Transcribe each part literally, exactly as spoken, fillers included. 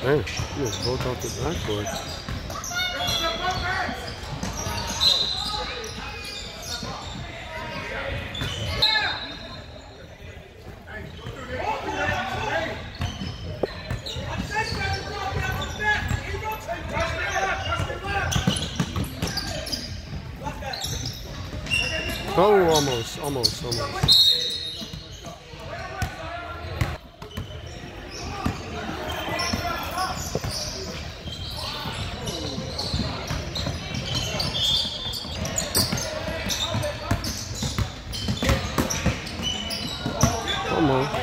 Man, you guys both off the backboard. Oh, almost, almost, almost. Come on.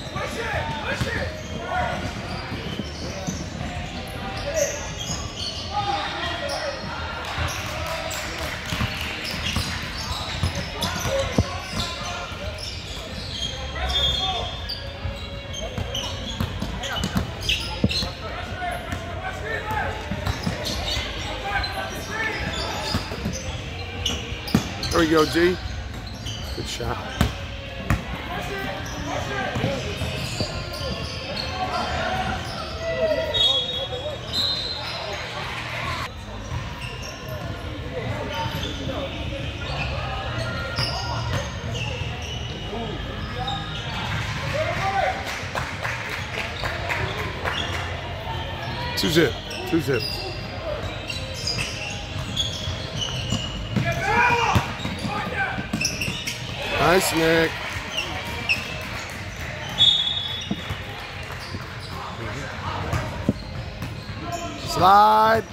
There we go, D. Good shot. Two zip, two zip. Nice, Nick. Slide.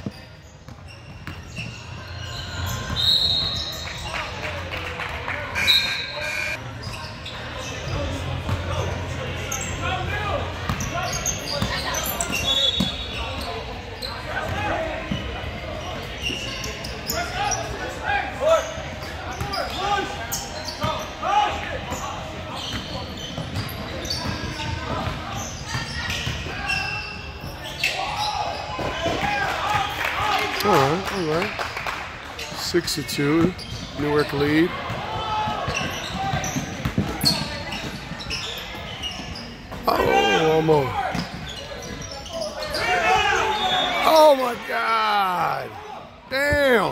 All right, all right. Six to two, Newark lead. Oh, almost. Oh my God! Damn.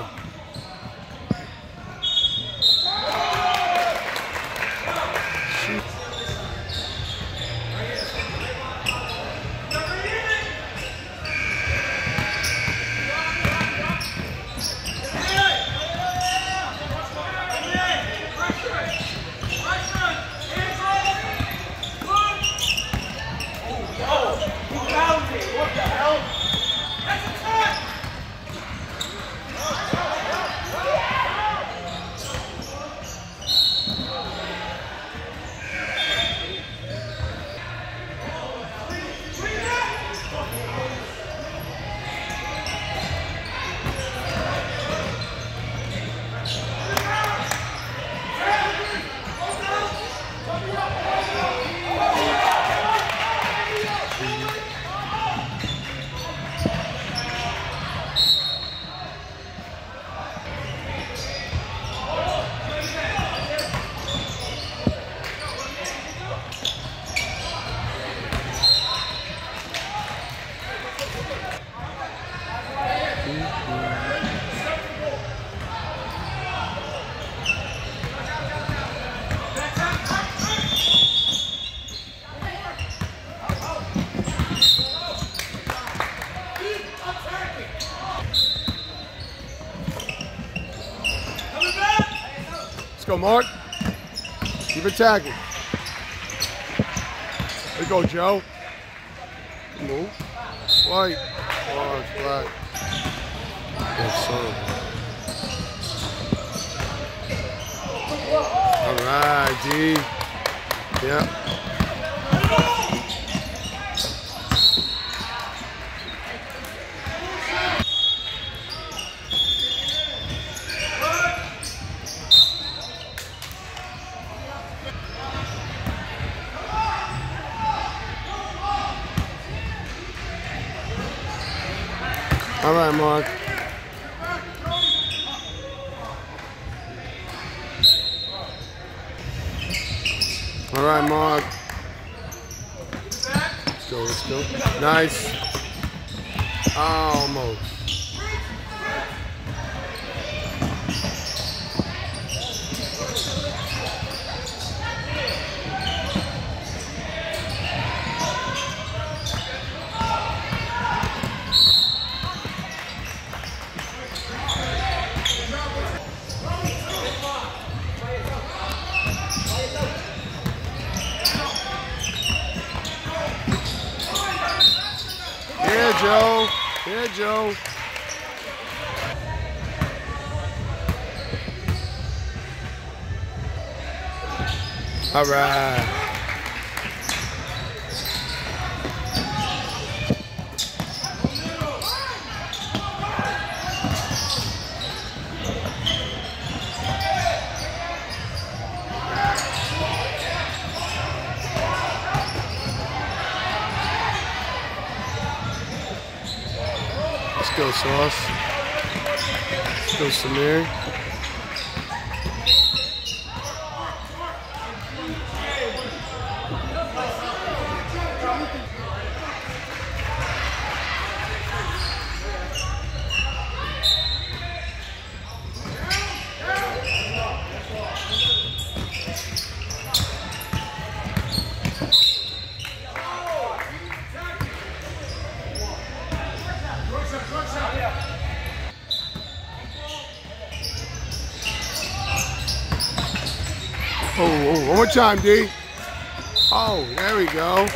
Let's go, Mark. Keep attacking. There you go, Joe. Move. White. Oh, it's black. Yes, sir. All right, D. Yeah. All right, Mark. All right, Mark. Let's go, let's go. Nice. Almost. Here, Joe. Here, Joe. All right. Let's go, Sauce. Let's go, Samir. Oh, oh, one more time, D. Oh, there we go.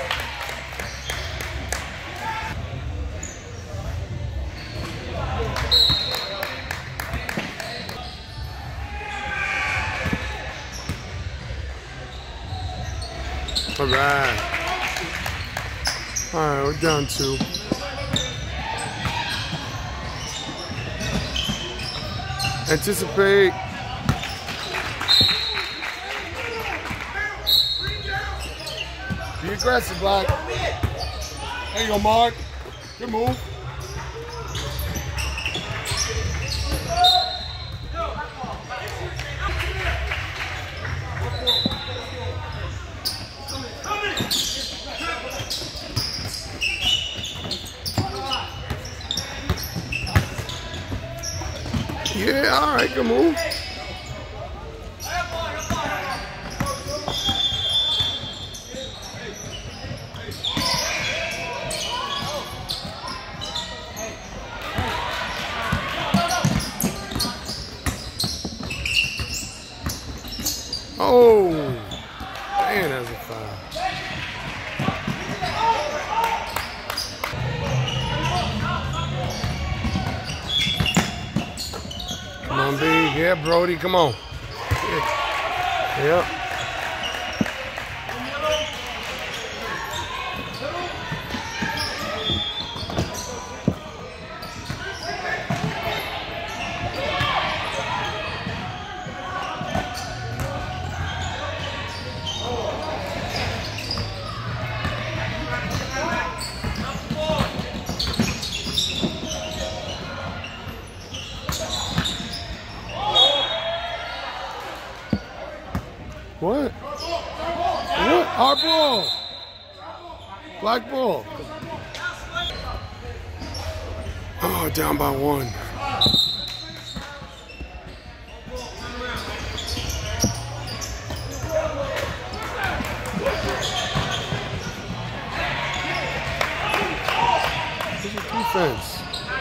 All right. All right, we're down two. Anticipate. Be aggressive, Black. There you go, Mark. Good move. Yeah, all right, good move. Oh, man, that's a foul. Come on, B. Yeah, Brody, come on. Yeah. Yep. What? What? Our ball. Black ball. Oh, down by one. Where's your defense?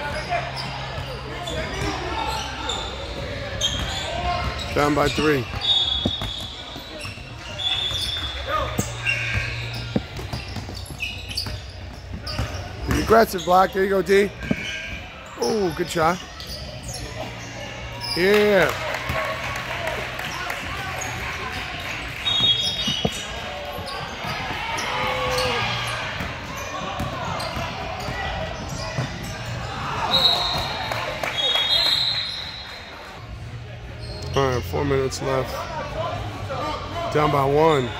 Down by three. Aggressive, Black. There you go, D. Oh, good shot. Yeah. All right, four minutes left. Down by one.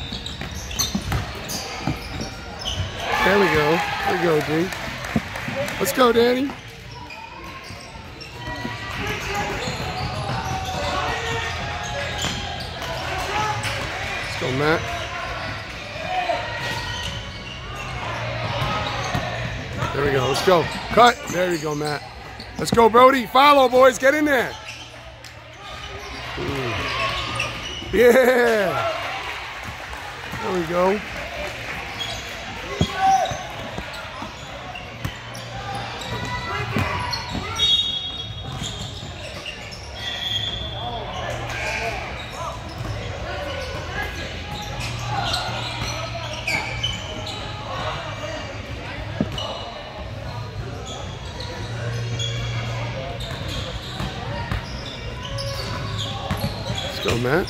There we go. There we go, D. Let's go, Danny. Let's go, Matt. There we go. Let's go. Cut. There you go, Matt. Let's go, Brody. Follow, boys. Get in there. Ooh. Yeah. There we go. Go, Matt.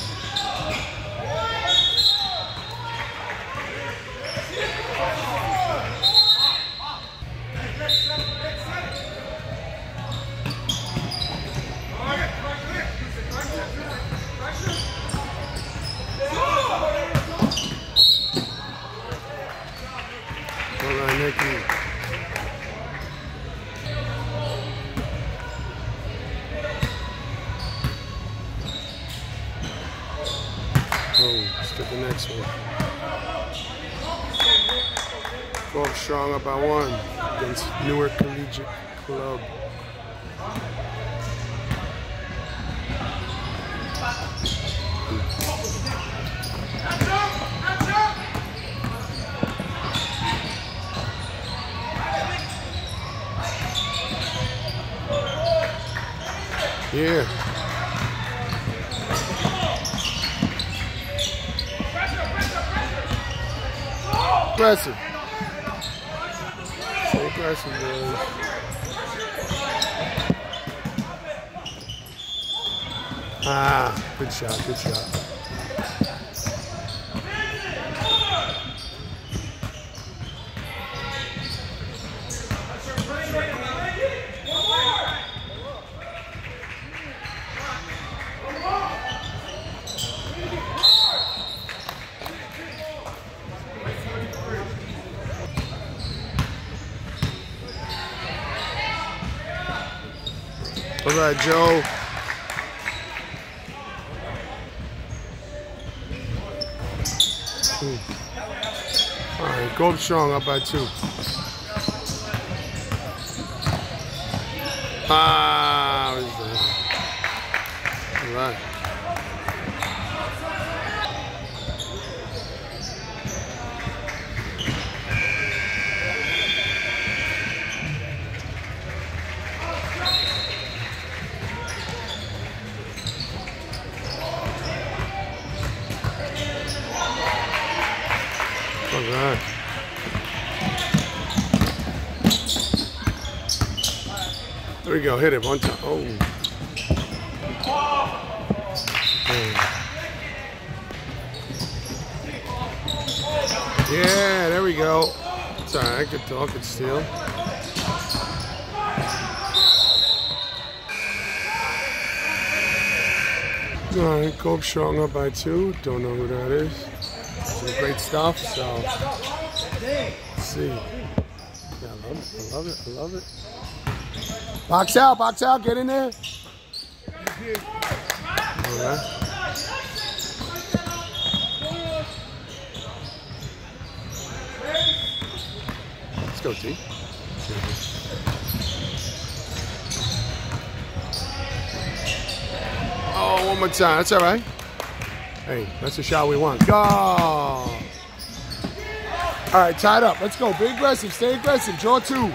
All right, Nicky. Oh, let's get the next one. twelve strong up by one against Newark Collegiate Club. Yeah. Aggressive. So aggressive, boys. Ah, good shot, good shot. All right, Joe. Ooh. All right, Gold Strong up by two. Ah, all right. All right. There we go. Hit it one time. Oh. Yeah, there we go. It's all right. Good talk. Good steal. All right. Gold Strong up by two. Don't know who that is. Some great stuff, so let's see. Yeah, I love it, I love it, I love it. Box out, box out, get in there. All right. Let's go, T. Oh, one more time, that's all right. Hey, that's the shot we want. Go! All right, tied up. Let's go. Be aggressive. Stay aggressive. Draw two.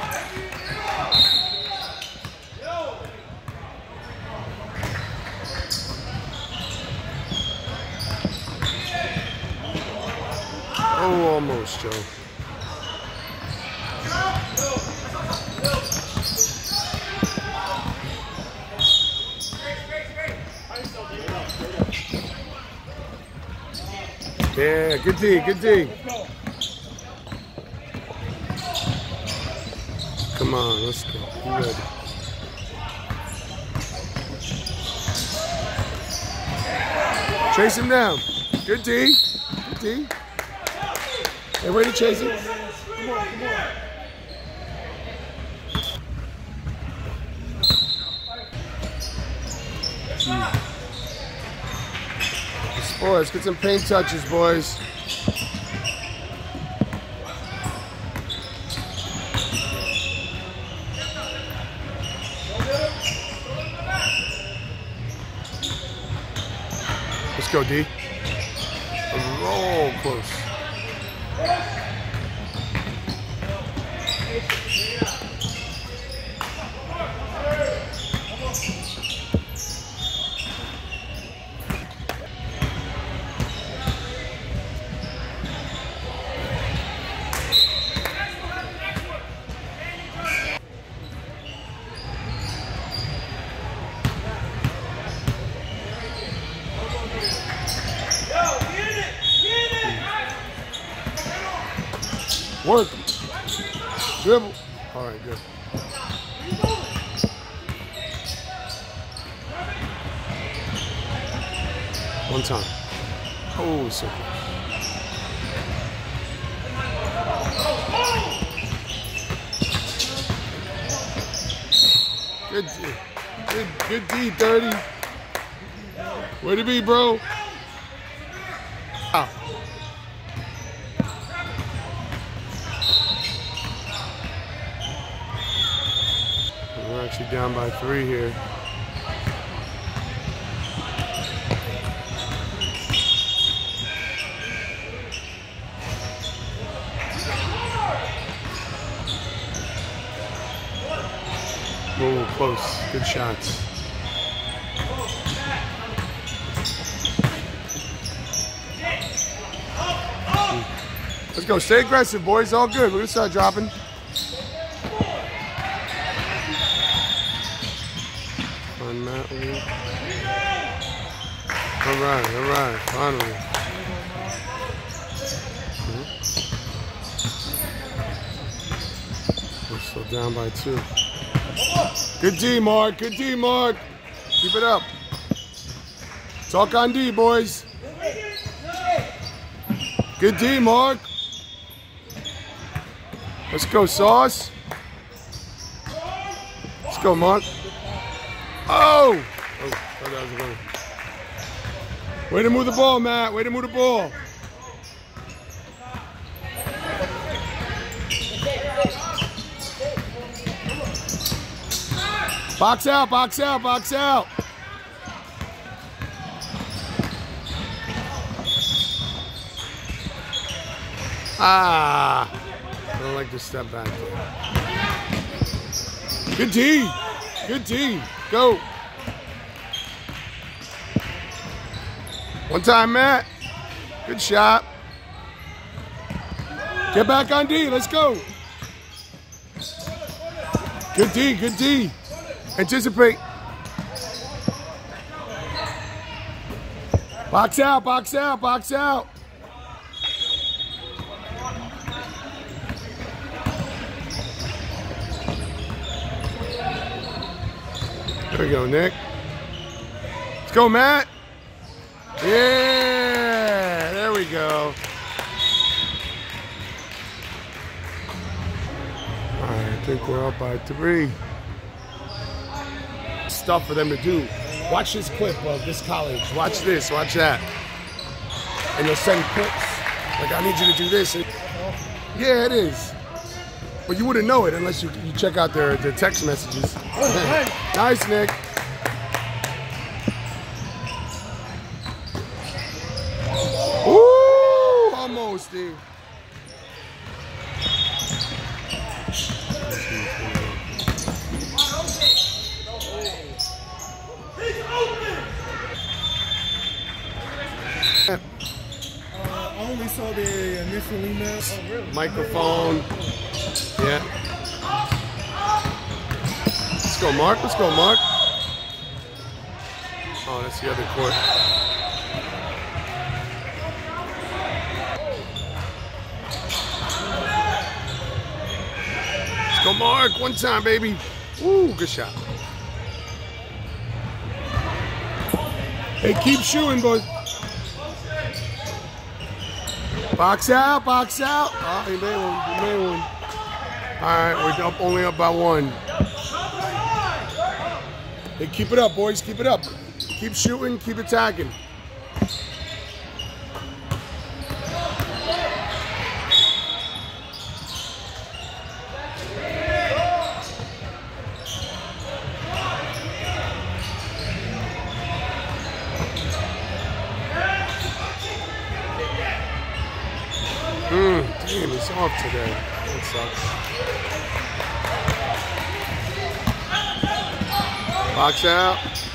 Oh, almost, Joe. Yeah, good D, good D. Come on, let's go. You ready? Chase him down. Good D. Good D. Hey, ready to chase him? Come on, come on. G. Boys, get some paint touches, boys. Let's go, D. Roll close. Work. Dribble. All right, good. One time. Oh, so close. Good D. Good, good D, thirty. Way to be, bro. Ah. We're actually down by three here. Oh, close. Good shots. Let's go. Stay aggressive, boys. All good. We're going to start dropping. On Matt Lee. All right. All right. Finally. Mm-hmm. We're still down by two. Good D, Mark. Good D, Mark. Keep it up. Talk on D, boys. Good D, Mark. Let's go, Sauce. Let's go, Mark. Oh! Oh, that was a goal. Way to move the ball, Matt. Way to move the ball. Box out, box out, box out. Ah, I don't like to step back there. Good D, good D, go. One time, Matt. Good shot. Get back on D, let's go. Good D, good D. Anticipate. Box out, box out, box out. There we go, Nick. Let's go, Matt. Yeah, there we go. All right, I think we're up by three. Stuff for them to do. Watch this clip of this college. Watch this, watch that. And they'll send clips. Like, I need you to do this. And, yeah, it is. But you wouldn't know it unless you, you check out their, their text messages. Nice, Nick. Woo! Almost, Steve. Uh, I only saw the initial email. Oh, really? Microphone. Yeah. Let's go, Mark. Let's go, Mark. Oh, that's the other court. Let's go, Mark. One time, baby. Woo, good shot. Hey, keep shooting, boys. Box out, box out. Oh, he made one, he made one. All right, we're up, only up by one. Hey, keep it up, boys, keep it up. Keep shooting, keep attacking. Hmm, damn, it's off today. That sucks. Box out.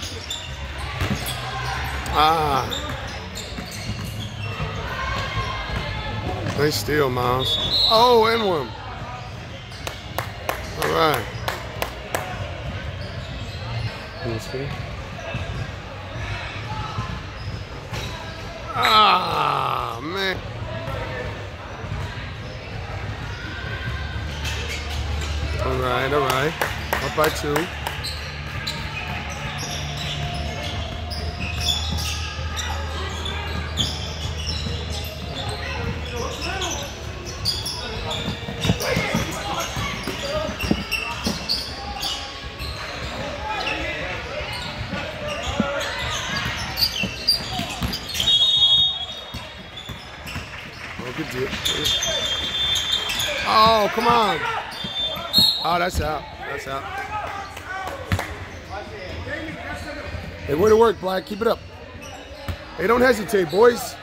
Ah. Nice steal, Miles. Oh, and one. All right. Let's see. Ah, man. All right, all right. Up by two. Good deal. Oh, come on. Oh, that's out. That's out. Hey, way to work, Black. Keep it up. Hey, don't hesitate, boys.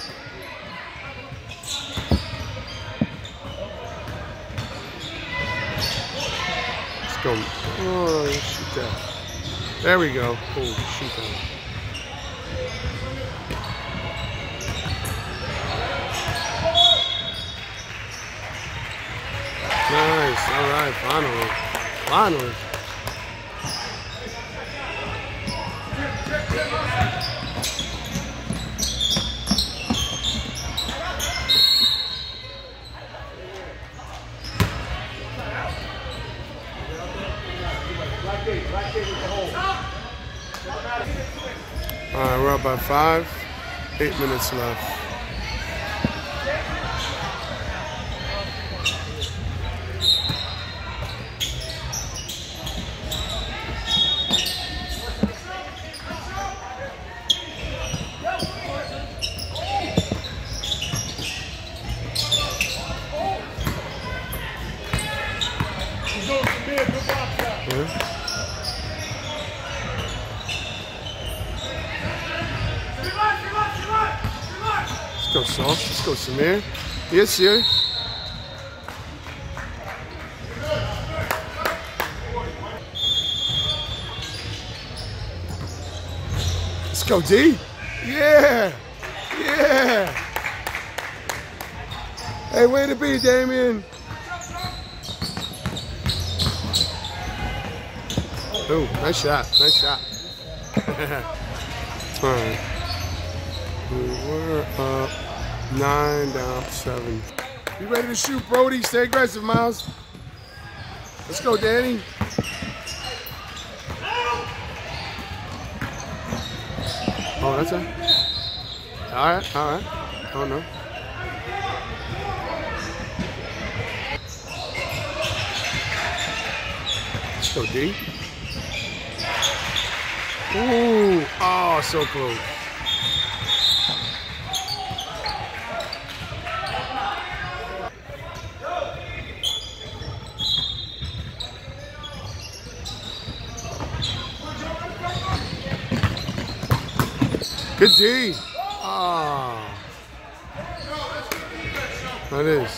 Let's go. Oh, shoot that. There we go. Oh, shoot that. Nice, all right, finally, finally. All right, we're up by five, eight minutes left. Let's go, Sauce. Let's go, Samir. Yes, sir. Let's go, D. Yeah. Yeah. Hey, way to be, Damien. Oh, nice shot. Nice shot. All right. We're up nine, down seven. You ready to shoot, Brody? Stay aggressive, Miles. Let's go, Danny. Oh, that's it. All right, all right. Oh, no. Let's go, D. Ooh, oh, so close. Good D. Ah. Oh. That is.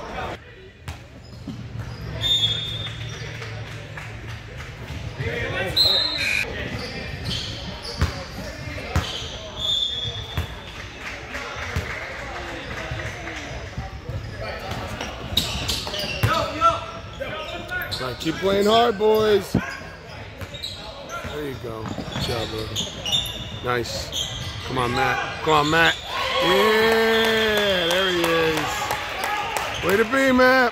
All right, keep playing hard, boys. There you go. Good job, brother. Nice. Come on, Matt. Come on, Matt. Yeah, there he is. Way to be, Matt.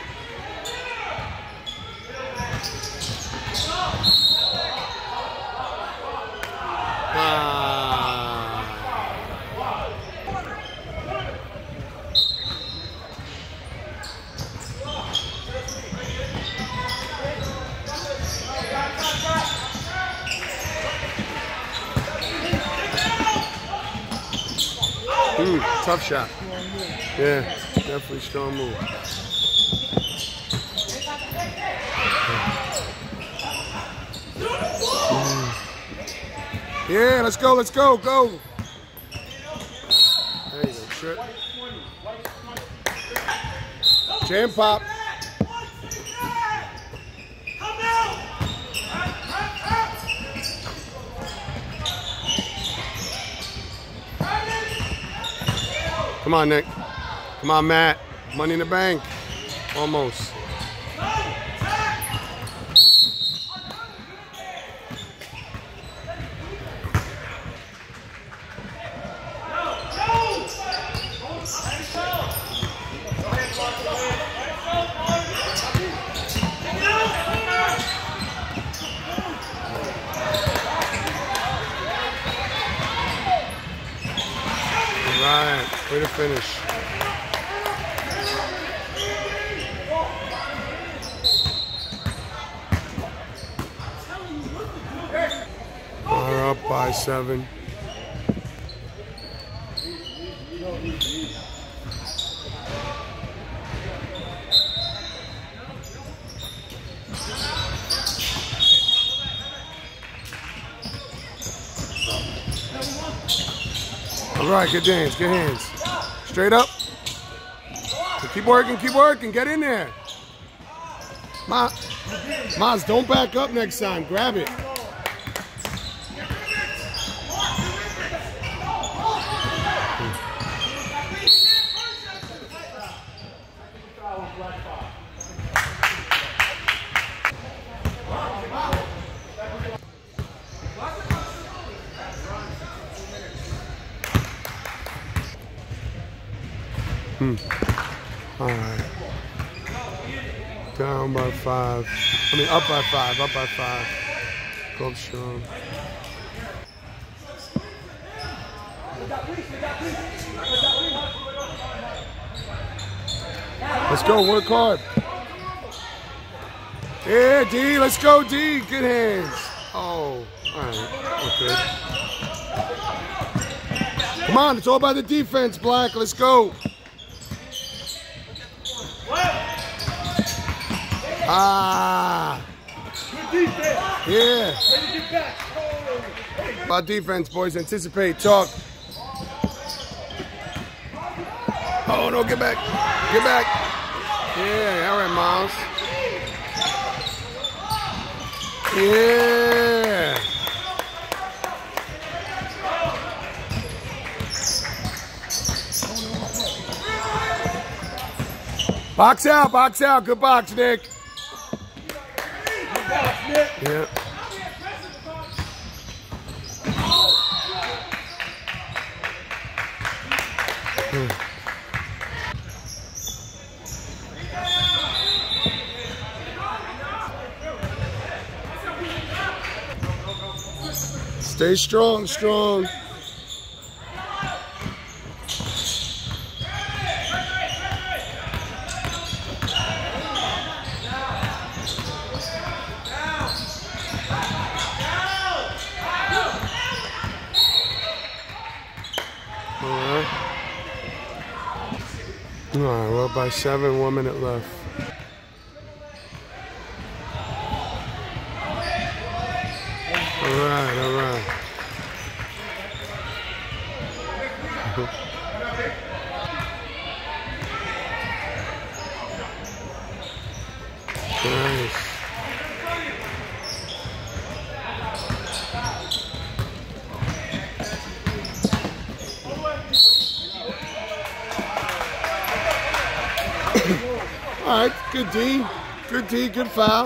tough shot. Yeah, definitely strong move. Mm. Yeah, let's go, let's go, go. There you go, trip. Jam pop. Come on, Nick. Come on, Matt. Money in the bank. Almost. Right, way to finish. We're up by seven. All right, good hands, good hands. Straight up. Keep working, keep working. Get in there. Ma, Maz, don't back up next time. Grab it. Hmm. All right. Down by five. I mean, up by five. Up by five. Go up strong. Let's go. Work hard. Yeah, D. Let's go, D. Good hands. Oh, all right. Okay. Come on. It's all about the defense, Black. Let's go. Ah. Good defense. Yeah. Ready to get back. Oh. About defense, boys. Anticipate. Talk. Oh, no. Get back. Get back. Yeah. All right, Miles. Yeah. Box out. Box out. Good box, Nick. Yeah. Hmm. Stay strong, strong. All right, well, by seven, one minute left. All right, all right. Nice. All right, good D, good D, good foul.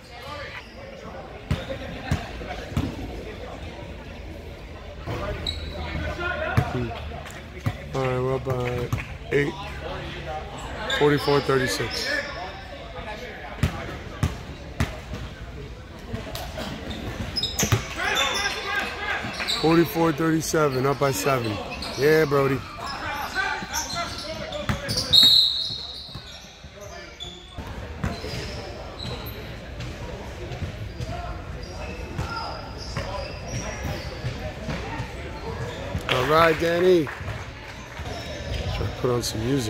All right, we're up by eight, forty-four thirty-six. forty-four thirty-seven, up by seven. Yeah, Brody. All right, Danny. put on some music.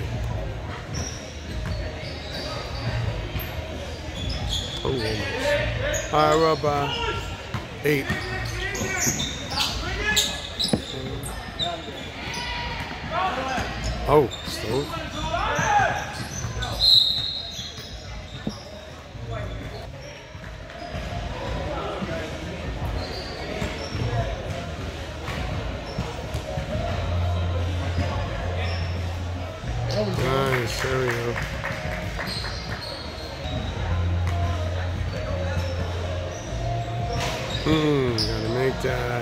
Oh, almost. All right, we're up by eight. Oh, slow. Nice, there we go. Hmm, gotta make that.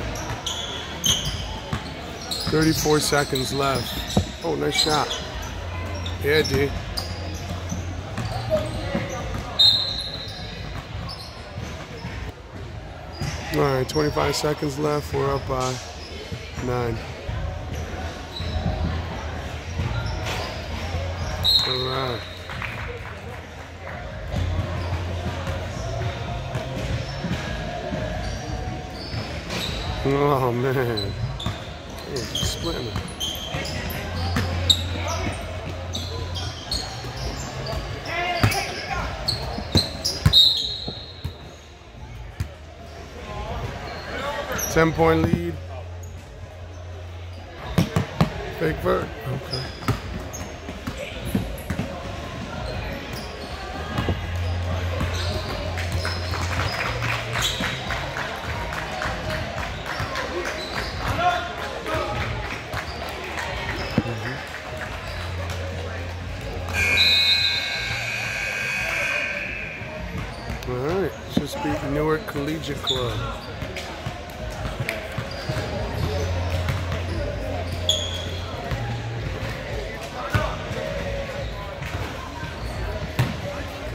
thirty-four seconds left. Oh, nice shot. Yeah, D. All right, twenty-five seconds left. We're up by nine. All right. Oh, man. Oh, splitting it. ten point lead. Fake vert. Okay. All right, just beat Newark Collegiate Club.